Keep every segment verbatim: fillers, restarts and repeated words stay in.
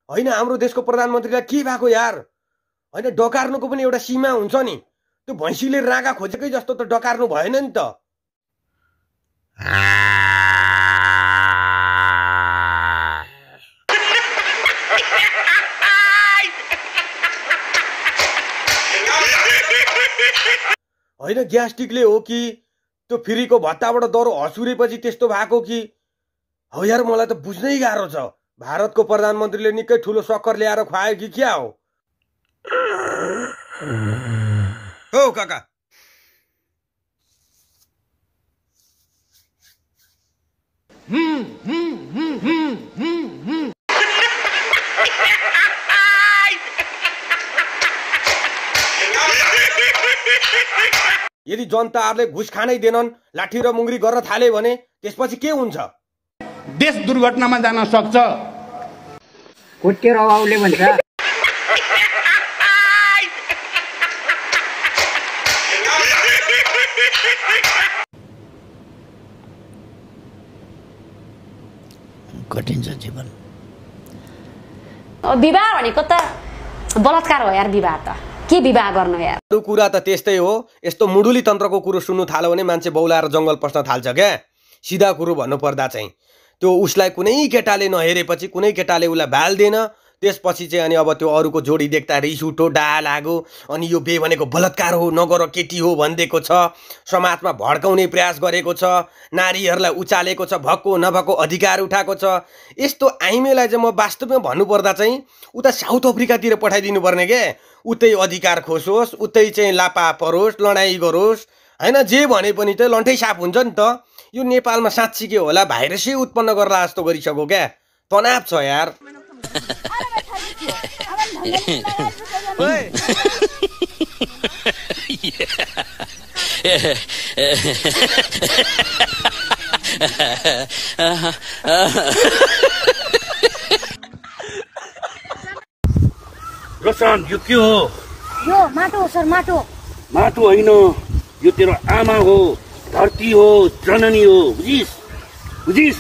हैन हाम्रो देशको प्रधानमन्त्रीलाई के भएको यार? हैन डकार्नुको पनि एउटा सीमा हुन्छ नि। त्यो भैँसीले रागा खोजेकै जस्तो त डकार्नु भएन नि त। हैन ग्यास्ट्रिकले हो कि त्यो फ्रीको भत्ताबाट दरो हसुरेपछि त्यस्तो भएको कि हो यार? मलाई त बुझ्नै गाह्रो छ। भारतको प्रधानमन्त्रीले निकै ठुलो सक्कर ल्याएर खुवायो कि क्या हो? हो काका यदि जनताहरूले घुस खानै दिएनन्, लाठी र मुङ्ग्री गर्न थाले भने त्यसपछि के हुन्छ? देश दुर्घटनामा जान सक्छ। कोटेर आउले भन्छ। कठिन छ जीवन। विवाह भनेको त बलात्कार हो यार। विवाह त के विवाह गर्नु यार? अरू कुरा त त्यस्तै हो। यस्तो मुडुली तन्त्रको कुरो सुन्नु थाल्यो भने मान्छे बौलाएर जङ्गल पस्न थाल्छ क्या। सिधा कुरो भन्नु पर्दा चाहिँ त्यो उसलाई कुनै केटाले नहेरेपछि, कुनै केटाले उसलाई भाल्दैन, त्यसपछि चाहिँ अनि अब त्यो अरूको जोडी देख्दा रिस उठो, डाहा लाग्यो, अनि यो बे भनेको बलात्कार हो, नगर केटी हो भनिदिएको छ, समाजमा भड्काउने प्रयास गरेको छ, नारीहरूलाई उचालेको छ, भएको नभएको अधिकार उठाएको छ। यस्तो आइमेलाई चाहिँ म वास्तवमा भन्नुपर्दा चाहिँ उता साउथ अफ्रिकातिर पठाइदिनु पर्ने के। उतै अधिकार खोसोस्, उतै चाहिँ लापा परोस्, लडाइँ गरोस्, हैन जे भने पनि त लन्ठै साप हुन्छ नि त। यो नेपालमा साँच्ची के होला भाइरसै उत्पन्न गर्ला जस्तो गरिसक्यो क्या। तनाव छ यार। रोशन यो के हो? यो माटो हो सर, माटो। माटो होइन, यो तेरो आमा हो, धरती हो, जननी हो, बुझिस? बुझिस?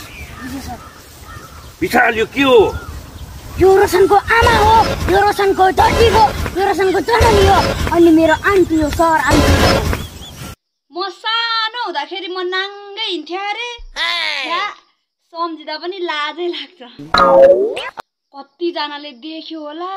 विशाल यो के हो? यो रोशनको आमा हो, यो रोशनको धरती हो, यो रोशनको जननी हो, अनि मेरो आन्टी हो सर, आन्टी। म सानो हुँदाखेरि म नाङ्गै हिँड्थ्या अरे। सम्झिँदा पनि लाजै लाग्छ। कतिजनाले देख्यो होला।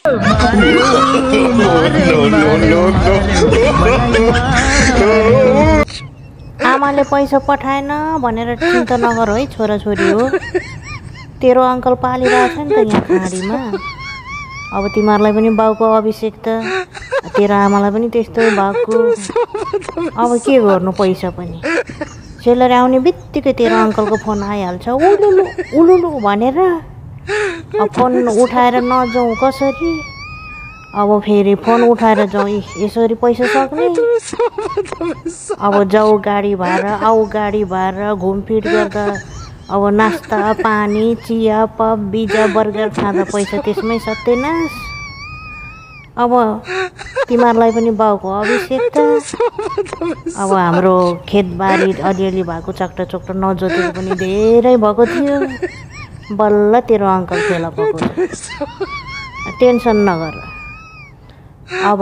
आमाले पैसा पठाएन भनेर चिन्ता नगर है छोराछोरी हो। तेरो अङ्कल पालिरहेछ नि त यहाँ खाडीमा। अब तिमीहरूलाई पनि बाउको अभिषेक त, तेरो आमालाई पनि त्यस्तै भएको। अब के गर्नु, पैसा पनि सेलरी आउने बित्तिकै तेरो अङ्कलको फोन आइहाल्छ उलुलु उलुलु भनेर। अब फोन उठाएर नजाउँ कसरी? अब फेरि फोन उठाएर जाउँ, यसरी पैसा सक्ने? अब जाऊ गाडी भाडा, आऊ गाडी भाडा, घुमफिर गर्दा अब नास्ता पानी चिया पब बिजा बर्गर खाँदा पैसा त्यसमै सत्यानाश। अब तिमीहरूलाई पनि बाउको अभिषेक त। अब हाम्रो खेतबारी अलिअलि भएको चक्टा चोक्टा नजोतेको पनि धेरै भएको थियो। बल्ल तेरो अङ्कल फेला परेको छ। टेन्सन नगर। अब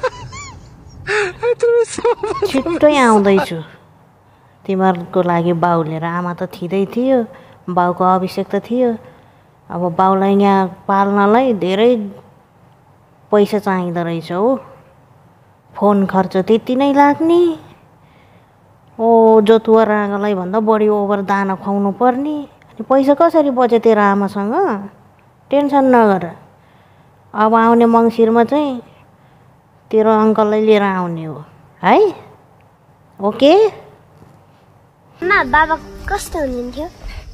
छिट्टै आउँदैछु। तिमीहरूको लागि बाउ लिएर। आमा त थिँदै थियो, बाउको अभिषेक त थियो। अब बाउलाई यहाँ पाल्नलाई धेरै पैसा चाहिँदो रहेछ हो। फोन खर्च त्यति नै लाग्ने। ओ जोतुवा रागालाई भन्दा बढी ओभर दाना खुवाउनु पर्ने। अनि पैसा कसरी बच्यो तेरो आमासँग? टेन्सन नगर। अब आउने मङ्सिरमा चाहिँ तेरो अङ्कललाई लिएर आउने हो है। ओके? ना बाबा कस्तो हुनुहुन्थ्यो?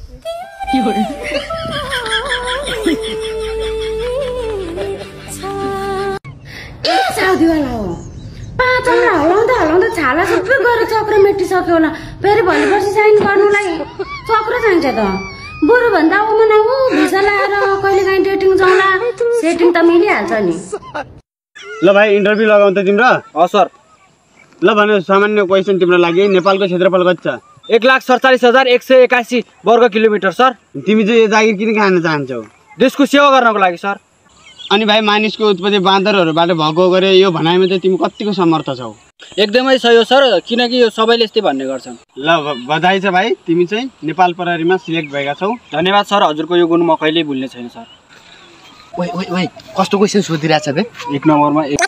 के साउदीवाला हो? पाँचवटा हलाउँदा हलाउँदा छाला सबै गएर चक्र मेटिसक्यो होला। फेरि भोलि पर्सि साइन गर्नुलाई चक्र चाहिन्छ त। बरु भन्दा ऊ मनाऊ भिसा लगाएर कहिले काहीँ डेटिङ जाउँला, सेटिङ त मिलिहाल्छ नि। ल भाइ इन्टरभ्यू लगाउँ त तिम्रो? ह सर। ल भन्नु सामान्य क्वेसन तिम्रो लागि। नेपालको क्षेत्रफल कति छ? एक लाख सडचालिस हजार एक सय एकासी वर्ग किलोमिटर सर। तिमी चाहिँ यो जागिर किन खान चाहन्छौ? देशको सेवा गर्नको लागि सर। अनि भाइ मानिसको उत्पत्ति बाँदरहरूबाट भएको गरे यो भनाइमा चाहिँ तिमी कतिको समर्थ छौ? एकदमै सही हो सर, किनकि यो सबैले यस्तै भन्ने गर्छन्। ल बधाई छ भाइ, तिमी चाहिँ नेपाल प्रहरीमा सिलेक्ट भएका छौ। धन्यवाद सर, हजुरको यो गुण म कहिल्यै भुल्ने छैन सर। ओइ ओइ ओइ कस्तो क्वेसन सोधिरहेछ बे? एक नम्बरमा एक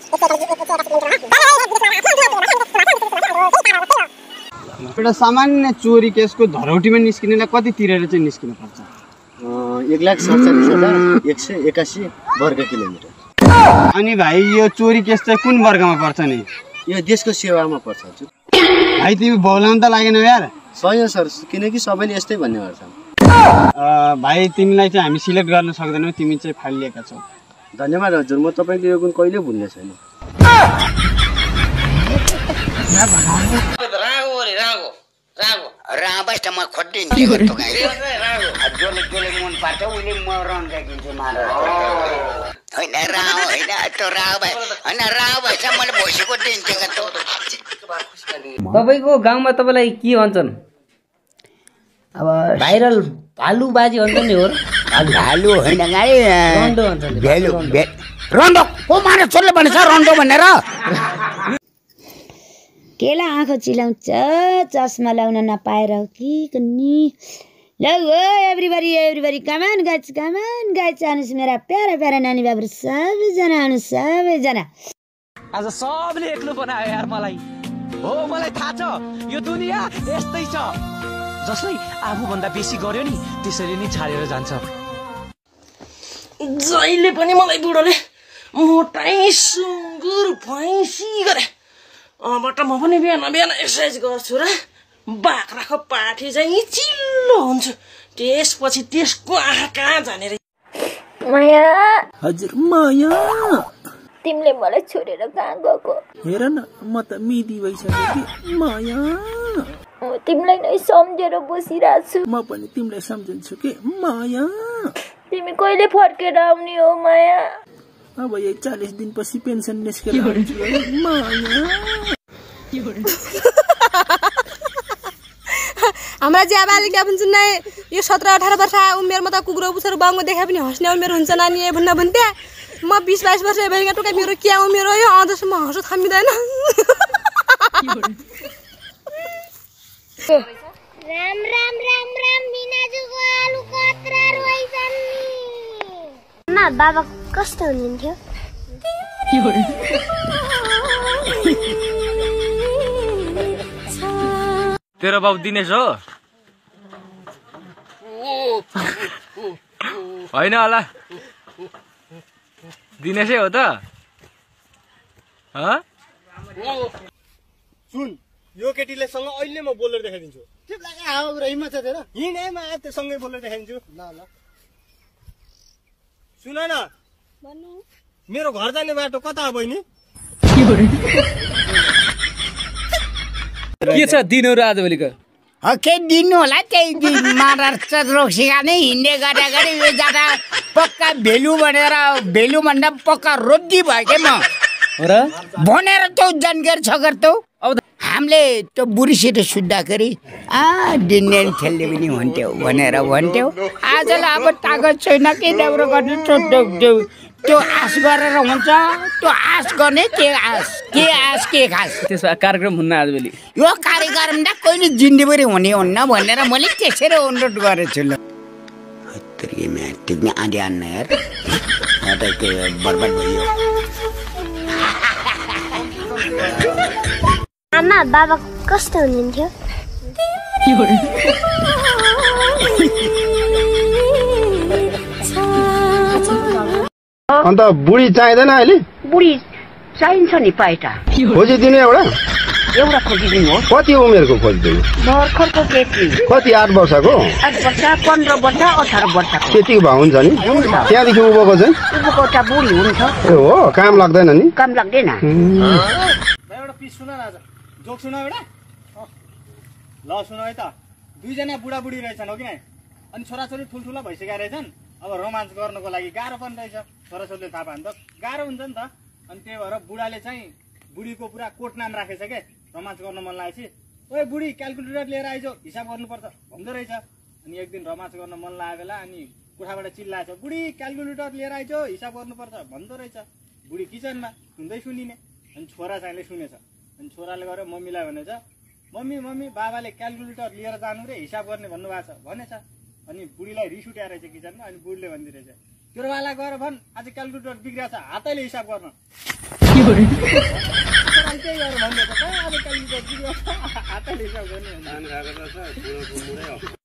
एउटा सामान्य चोरी केसको धरौटीमा निस्किनेलाई कति तिरेर चाहिँ निस्किनु पर्छ? एक लाख सडचालिस हजार एक सय एकासी वर्ग किलोमिटर। अनि भाइ यो चोरी केस चाहिँ कुन वर्गमा पर्छ नि? यो देशको सेवामा पर्छ हजुर। भाइ तिमी भौलाउनु त लागेन यार? सही हो सर, किनकि सबैले यस्तै भन्ने गर्छन्। भाइ तिमीलाई चाहिँ हामी सिलेक्ट गर्न सक्दैनौँ, तिमी चाहिँ फाइल लिएका छौ। धन्यवाद हजुर, म तपाईँको यो गुण कहिले भुल्ने छैन। तपाईँको गाउँमा तपाईँलाई के भन्छन्? अब भाइरल भालुबाजी भन्छ नि हो र? भालु होइन गाई रन्डो भन्छन्। भेलु भे रन्डो को माने छोरले भनेछ रन्डो भनेर? केला आँखा चिलाउँछ चस्मा लाउन नपाएर हो कि कन्नी। ल हो everybody everybody come on guys come on guys आउनुहोस् मेरा प्यारा प्यारा नानी बाबु सबैजना आउनुहोस् सबैजना। आज सबले एक्लो बनायो यार मलाई। हो मलाई थाहा छ यो दुनियाँ यस्तै छ, जसले आफूभन्दा बेसी गर्यो नि त्यसरी नै छाडेर जान्छ। जहिले पनि मलाई बुढोले मोटाइ सुँगुर भैँसी गरे, अबबाट म पनि बिहान बिहान एक्सर्साइज गर्छु र बाख्राको पाठी चाहिँ चिल्लो हुन्छ, त्यसपछि त्यसको आँखा कहाँ जाने रे। माया हजुर माया, तिमीले मलाई छोडेर कहाँ गएको? हेर न म त मिदी भइसक्यो कि माया। म तिमीलाई नै सम्झेर बसिरहेको छु। म पनि तिमीलाई सम्झन्छु के माया। तिमी कहिले फर्केर आउने हो माया? अब यही चालिस दिनपछि पेन्सन निस्केर आउँछु माया। हाम्रा ज्या बालिका भन्छन् नै यो सत्र अठार वर्ष उमेरमा त कुकुर पुछर बाङ्गो देखा पनि हँस्ने उमेर हुन्छ नानी भन्न भन्थे। म बिस बाइस वर्ष भएका टोका मेरो क्या उमेर हो यो, अझसम्म हाँसो थामिँदैन। राम राम राम राम मिनाजुको आलु कत्रा रोइछन् नि। मा बाबा कस्तो हुनुहुन्थ्यो? तेरो बाबु दिनेश हो? होइन होला, दिनेशै हो त? सुन यो केटीले सँग अहिले म बोलेर देखाइदिन्छु। तिमीलाई हावा हिम्मत छ तेरो? हिँडे म त्यो सँगै बोलेर देखाइदिन्छु। ल ल सुन न, मेरो घर जाने बाटो कता हो बहिनी? के छ दिनहरू आजभोलिको? के दिनु होला, त्यही महाराष्ट्र रोक्सीका नै हिँड्ने गरे गरे यो जग्गा पक्का भेलु भनेर भेलु भन्दा पक्का रोटी भयो के म भनेर तँ जानकारी छ गर तँ। अब हामीले त्यो बुढीसित सुत्दाखेरि आ दिने खेल्ने पनि हुन्थ्यो भनेर भन्थ्यो। आजलाई अब तागत छैन के राम्रो गर्ने, त्यो त्यो आश गरेर हुन्छ, त्यो आश गर्ने के आश के आश के खास। त्यसो कार्यक्रम हुन्न आजभोलि? यो कार्यक्रम त कहिले जिन्दगीभरि हुने हुन्न भनेर मैले त्यसरी अनुरोध गरेछु। ल टिप्ने आँधी आन्न यार, बर्बाद भयो। आमा बाबा कस्तो हुनुहुन्थ्यो? अन्त बुढी चाहिँदैन अहिले? बुढी चाहिन्छ नि पाइटा, खोजिदिनु एउटा एउटा खोजिदिनु हो। कति उमेरको खोजिदिनु? भर्खरको केटी। कति आठ वर्षको? आठ वर्ष पन्ध्र वर्ष अठार वर्षको। त्यतिको भए हुन्छ नि। त्यहाँदेखि उँभोको चाहिँ? उँभोको एउटा बुढी हुन्छ। ए हो, काम लाग्दैन नि? काम लाग्दैन। एउटा पिस सुन न, आज जोक सुन एउटा। ल सुन है त, दुईजना बुढाबुढी रहेछन् हो कि नै, अनि छोराछोरी ठुल्ठुला भइसकेका रहेछन्। अब रोमान्स गर्नको लागि गाह्रो पनि रहेछ, छोराछोरीले थाहा पायो भने त गाह्रो हुन्छ नि त। अनि त्यही भएर बुढाले चाहिँ बुढीको पुरा कोट नाम राखेछ के, रोमान्स गर्न मन लागेपछि ओए बुढी क्यालकुलेटर लिएर आइज हिसाब गर्नुपर्छ भन्दो रहेछ। अनि एक दिन रोमान्स गर्न मन लागेको बेला अनि कोठाबाट चिल्लाएछ बुढी क्यालकुलेटर लिएर आइज हिसाब गर्नुपर्छ भन्दो रहेछ बुढी किचनमा सुन्दै सुनिने अनि छोरा चाहिँले सुनेछ अनि छोराले गएर मम्मीलाई भनेछ मम्मी मम्मी बाबाले क्यालकुलेटर लिएर जानु रे हिसाब गर्ने भन्नुभएको छ भनेछ अनि बुढीलाई रिस उठ्या रहेछ किचनमा अनि बुढीले भनिदिरहेछ तेरो बाबालाई गएर भन् आज क्यालकुलेटर बिग्रिया छ हातैले हिसाब गर्न त्यही गरेर भन्दैछ आज क्यालकुलेटर बिग्रिया छ हातैले हिसाब गर्ने